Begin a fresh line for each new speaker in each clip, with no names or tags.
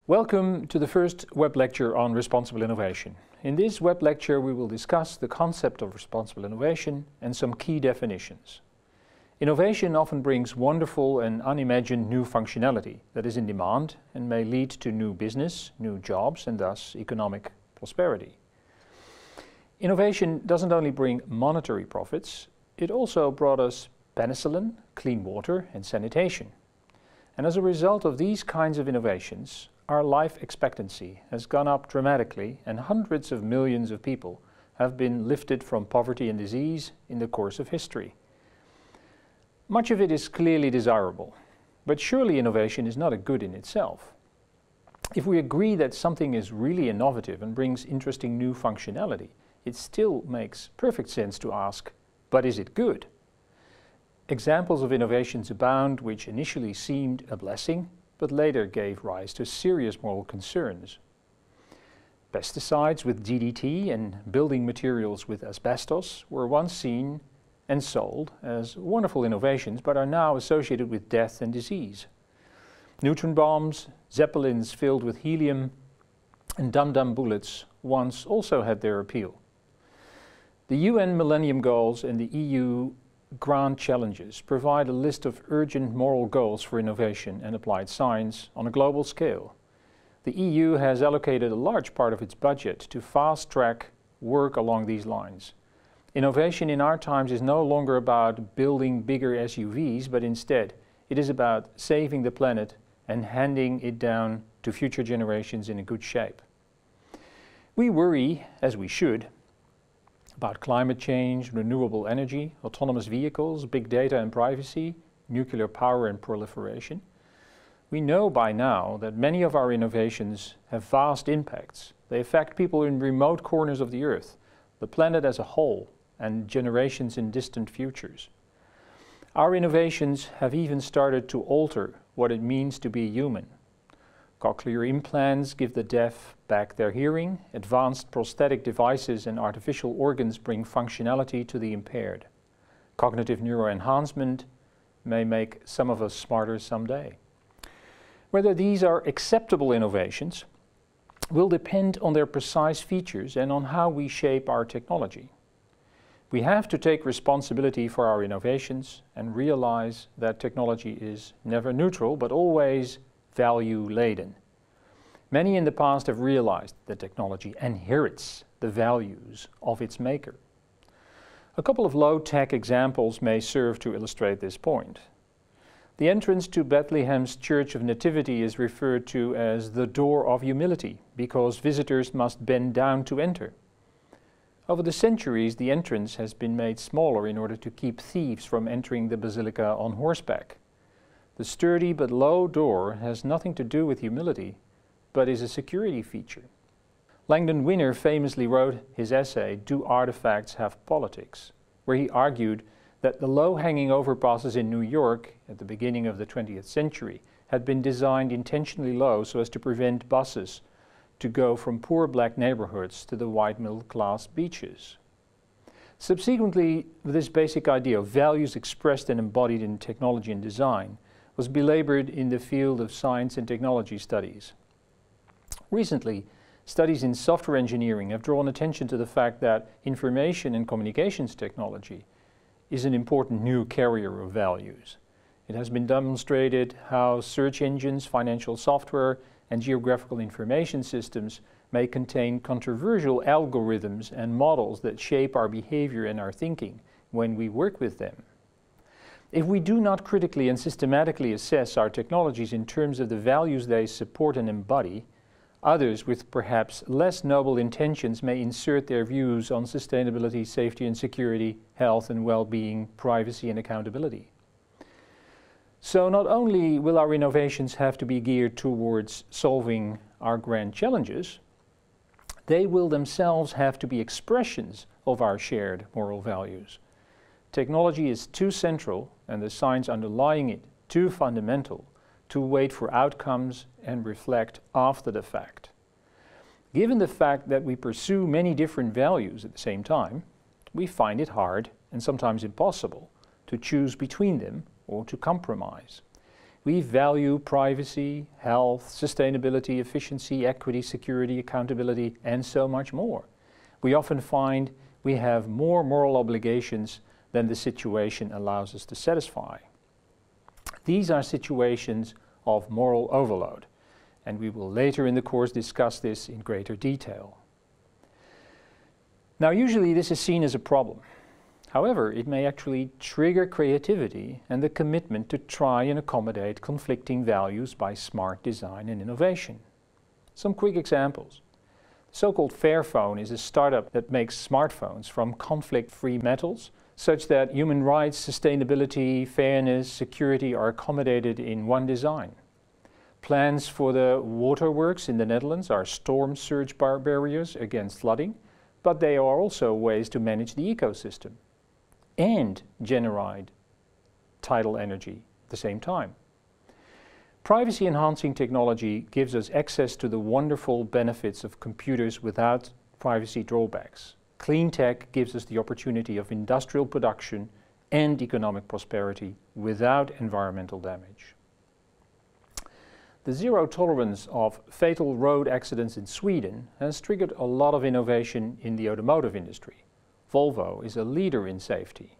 Welcome to the first web lecture on responsible innovation. In this web lecture we will discuss the concept of responsible innovation and some key definitions. Innovation often brings wonderful and unimagined new functionality that is in demand and may lead to new business, new jobs and thus economic prosperity. Innovation doesn't only bring monetary profits, it also brought us penicillin, clean water and sanitation. And as a result of these kinds of innovations, our life expectancy has gone up dramatically and hundreds of millions of people have been lifted from poverty and disease in the course of history. Much of it is clearly desirable, but surely innovation is not a good in itself. If we agree that something is really innovative and brings interesting new functionality, it still makes perfect sense to ask, but is it good? Examples of innovations abound which initially seemed a blessing, but later gave rise to serious moral concerns. Pesticides with DDT and building materials with asbestos were once seen and sold as wonderful innovations, but are now associated with death and disease. Neutron bombs, zeppelins filled with helium, and dum-dum bullets once also had their appeal. The UN Millennium Goals and the EU Grand Challenges provide a list of urgent moral goals for innovation and applied science on a global scale. The EU has allocated a large part of its budget to fast-track work along these lines. Innovation in our times is no longer about building bigger SUVs, but instead it is about saving the planet and handing it down to future generations in a good shape. We worry, as we should, about climate change, renewable energy, autonomous vehicles, big data and privacy, nuclear power and proliferation. We know by now that many of our innovations have vast impacts. They affect people in remote corners of the Earth, the planet as a whole, and generations in distant futures. Our innovations have even started to alter what it means to be human. Cochlear implants give the deaf back their hearing, advanced prosthetic devices and artificial organs bring functionality to the impaired. Cognitive neuroenhancement may make some of us smarter someday. Whether these are acceptable innovations will depend on their precise features and on how we shape our technology. We have to take responsibility for our innovations and realize that technology is never neutral but always value-laden. Many in the past have realized that technology inherits the values of its maker. A couple of low-tech examples may serve to illustrate this point. The entrance to Bethlehem's Church of Nativity is referred to as the door of humility because visitors must bend down to enter. Over the centuries, the entrance has been made smaller in order to keep thieves from entering the basilica on horseback. The sturdy but low door has nothing to do with humility, but is a security feature. Langdon Winner famously wrote his essay, "Do Artifacts Have Politics?", where he argued that the low-hanging overpasses in New York at the beginning of the 20th century had been designed intentionally low so as to prevent buses to go from poor black neighborhoods to the white middle-class beaches. Subsequently, this basic idea of values expressed and embodied in technology and design was belabored in the field of science and technology studies. Recently, studies in software engineering have drawn attention to the fact that information and communications technology is an important new carrier of values. It has been demonstrated how search engines, financial software, and geographical information systems may contain controversial algorithms and models that shape our behavior and our thinking when we work with them. If we do not critically and systematically assess our technologies in terms of the values they support and embody, others with perhaps less noble intentions may insert their views on sustainability, safety and security, health and well-being, privacy and accountability. So not only will our innovations have to be geared towards solving our grand challenges, they will themselves have to be expressions of our shared moral values. Technology is too central and the science underlying it too fundamental to wait for outcomes and reflect after the fact. Given the fact that we pursue many different values at the same time, we find it hard and sometimes impossible to choose between them or to compromise. We value privacy, health, sustainability, efficiency, equity, security, accountability, and so much more. We often find we have more moral obligations than the situation allows us to satisfy. These are situations of moral overload, and we will later in the course discuss this in greater detail. Now, usually this is seen as a problem. However, it may actually trigger creativity and the commitment to try and accommodate conflicting values by smart design and innovation. Some quick examples. The so-called Fairphone is a startup that makes smartphones from conflict-free metals, such that human rights, sustainability, fairness, security are accommodated in one design. Plans for the waterworks in the Netherlands are storm surge barriers against flooding, but they are also ways to manage the ecosystem and generate tidal energy at the same time. Privacy-enhancing technology gives us access to the wonderful benefits of computers without privacy drawbacks. Clean tech gives us the opportunity of industrial production and economic prosperity without environmental damage. The zero tolerance of fatal road accidents in Sweden has triggered a lot of innovation in the automotive industry. Volvo is a leader in safety.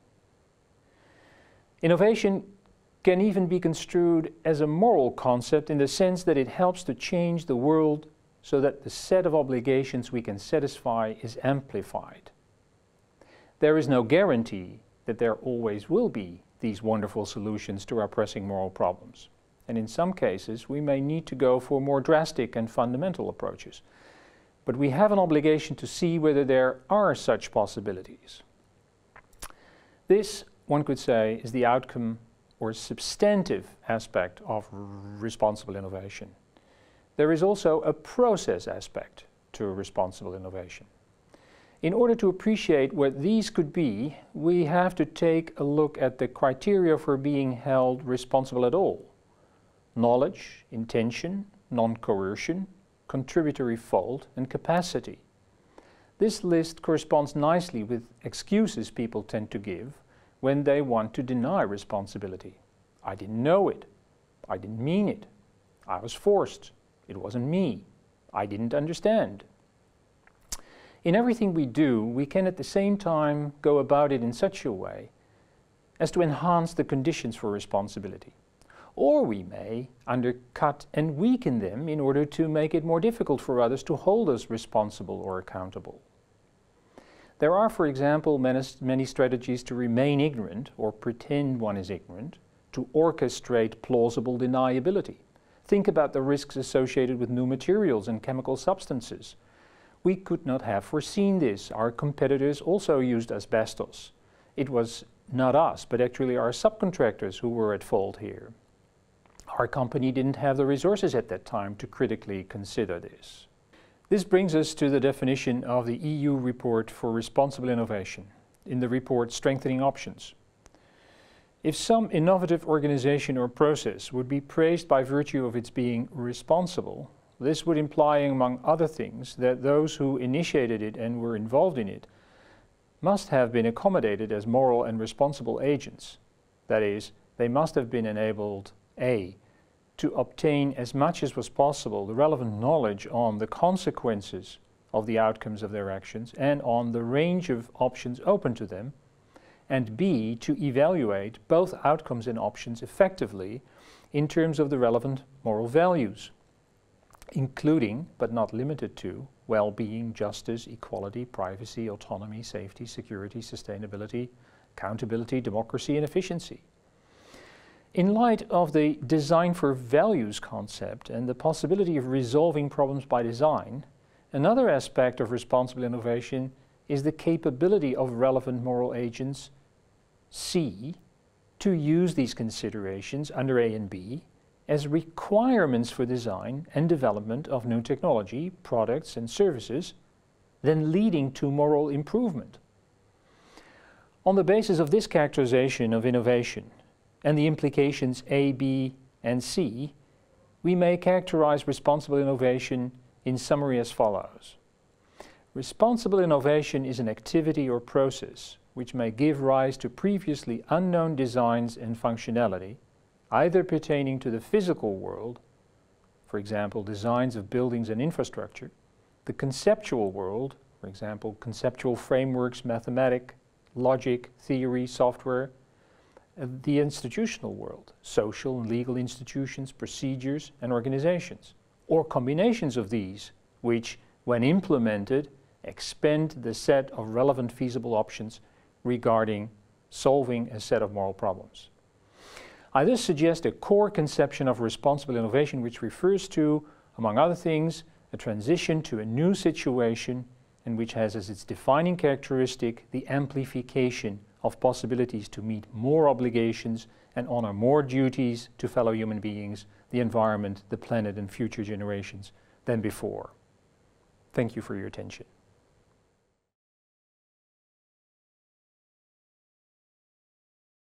Innovation can even be construed as a moral concept in the sense that it helps to change the world so that the set of obligations we can satisfy is amplified. There is no guarantee that there always will be these wonderful solutions to our pressing moral problems. And in some cases, we may need to go for more drastic and fundamental approaches. But we have an obligation to see whether there are such possibilities. This, one could say, is the outcome or substantive aspect of responsible innovation. There is also a process aspect to responsible innovation. In order to appreciate what these could be, we have to take a look at the criteria for being held responsible at all. Knowledge, intention, non-coercion, contributory fault, and capacity. This list corresponds nicely with excuses people tend to give when they want to deny responsibility. I didn't know it. I didn't mean it. I was forced. It wasn't me. I didn't understand. In everything we do, we can at the same time go about it in such a way as to enhance the conditions for responsibility. Or we may undercut and weaken them in order to make it more difficult for others to hold us responsible or accountable. There are, for example, many strategies to remain ignorant or pretend one is ignorant, to orchestrate plausible deniability. Think about the risks associated with new materials and chemical substances. We could not have foreseen this. Our competitors also used asbestos. It was not us, but actually our subcontractors who were at fault here. Our company didn't have the resources at that time to critically consider this. This brings us to the definition of the EU report for responsible innovation, in the report Strengthening Options. If some innovative organization or process would be praised by virtue of its being responsible, this would imply, among other things, that those who initiated it and were involved in it must have been accommodated as moral and responsible agents. That is, they must have been enabled A, to obtain as much as was possible the relevant knowledge on the consequences of the outcomes of their actions and on the range of options open to them, and B, to evaluate both outcomes and options effectively in terms of the relevant moral values, including, but not limited to, well-being, justice, equality, privacy, autonomy, safety, security, sustainability, accountability, democracy, and efficiency. In light of the design for values concept and the possibility of resolving problems by design, another aspect of responsible innovation is the capability of relevant moral agents, C, to use these considerations under A and B as requirements for design and development of new technology, products and services, then leading to moral improvement. On the basis of this characterization of innovation and the implications A, B and C, we may characterize responsible innovation in summary as follows. Responsible innovation is an activity or process which may give rise to previously unknown designs and functionality, either pertaining to the physical world, for example, designs of buildings and infrastructure, the conceptual world, for example, conceptual frameworks, mathematics, logic, theory, software, the institutional world, social and legal institutions, procedures and organizations, or combinations of these, which, when implemented, expand the set of relevant feasible options regarding solving a set of moral problems. I thus suggest a core conception of responsible innovation which refers to, among other things, a transition to a new situation and which has as its defining characteristic the amplification of possibilities to meet more obligations and honor more duties to fellow human beings, the environment, the planet and future generations than before. Thank you for your attention.